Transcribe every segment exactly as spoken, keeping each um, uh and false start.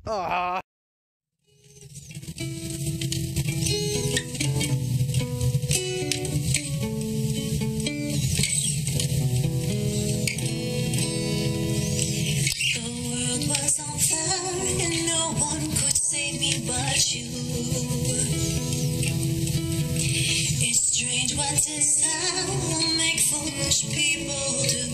Ah. But you, it's strange what desire will make foolish people do.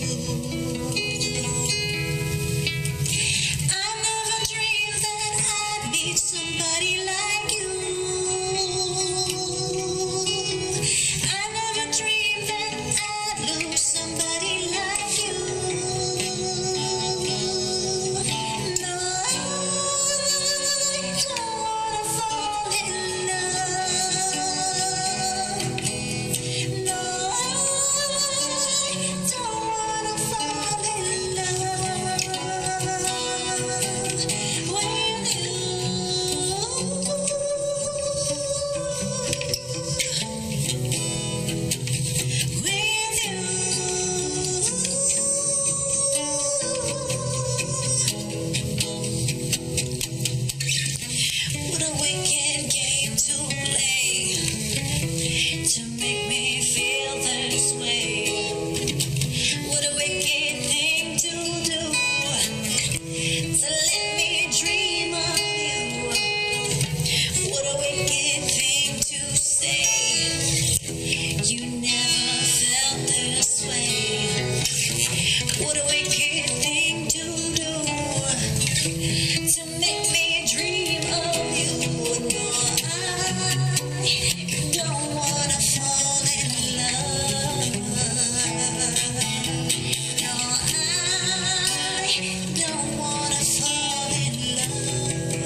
I never dreamed that I'd meet somebody like you. I never dreamed that I'd lose somebody like you. No, I don't wanna fall in love. No, I don't wanna fall in love with you. With you. What a wicked game to play to make me feel this way. What a wicked thing to do to let me dream of you. What a wicked thing to say. You never felt this way. What a wicked thing to do to make me dream of you. No, I don't wanna fall in love. No, I don't wanna fall in love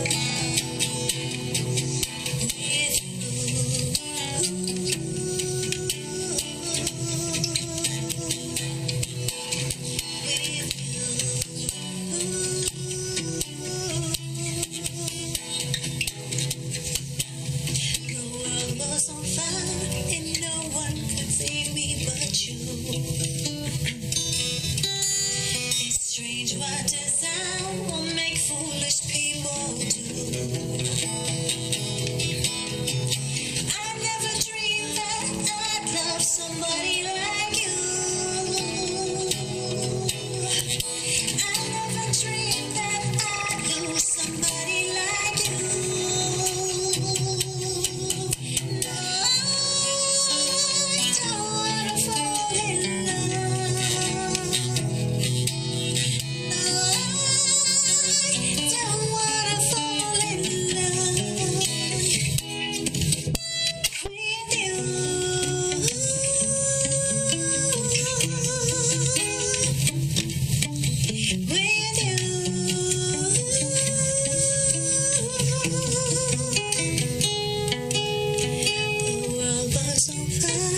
The world was on fire and no one could save me but you. It's strange what desire will make foolish people do. I never dreamed that I'd love somebody like you. I never dreamed that I'd lose somebody like you. No, I don't wanna fall in love. No, I don't wanna fall in love with you. With you. The world was on fire.